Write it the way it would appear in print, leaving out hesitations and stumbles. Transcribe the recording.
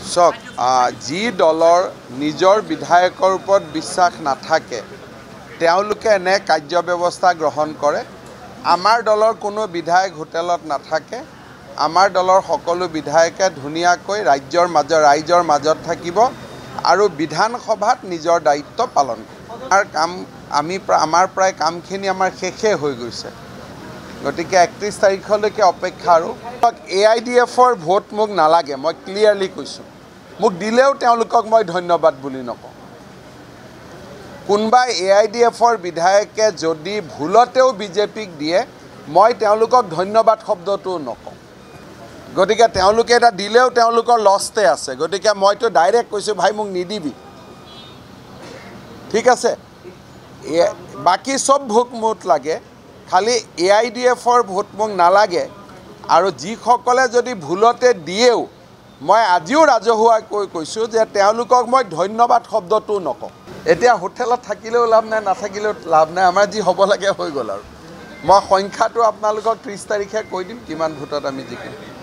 চাওক যি দলৰ নিজৰ বিধায়কৰ ওপৰত বিশ্বাস নাথাকে তেওঁলোকে এনে কাৰ্য ব্যৱস্থা গ্ৰহণ কৰে। আমাৰ দলৰ কোনো বিধায়ক হোটেলত নাথাকে। আমাৰ দলৰ সকলো বিধায়কে ধুনীয়াকৈ ৰাইজৰ মাজত থাকিব আৰু বিধানসভাত নিজৰ দায়িত্ব পালন কৰিব। আমাৰ প্ৰায় কামখিনি আমাৰ শেষেই হৈ গৈছে। গতিকে 31 তাৰিখলৈকে অপেক্ষা আৰু AIDFৰ ভোট মোক নালাগে, মই ক্লিয়াৰলি কৈছোঁ। মোক দিলেও তেওঁলোকক মই ধন্যবাদ বুলি নকওঁ। কোনোবাই AIDFৰ বিধায়কে যদি ভুলতেও বিজেপিক দিয়ে মই তেওঁলোকক ধন্যবাদ শব্দটোও নকওঁ। গতিকে তেওঁলোকে এটা দিলেও তেওঁলোকৰ লষ্টে আছে। গতিকে মইতো ডাইৰেক্ট কৈছোঁ ভাই মোক নিদিবি, ঠিক আছে। বাকী চব ভোট মোক লাগে, খালি AIDFৰ ভোট মোক নালাগে। আৰু যিসকলে যদি ভুলতে দিয়েও মই আজিও ৰাজহুৱাকৈ কৈছোঁ যে তেওঁলোকক মই ধন্যবাদ শব্দটোও নকওঁ। এতিয়া হোটেলত থাকিলেও লাভ নাই, নাথাকিলেও লাভ নাই, আমাৰ যি হ'ব লাগে হৈ গ'ল। আৰু মই সংখ্যাটো আপোনালোকক 30 তাৰিখে কৈ দিম কিমান ভোটত আমি জিকিম।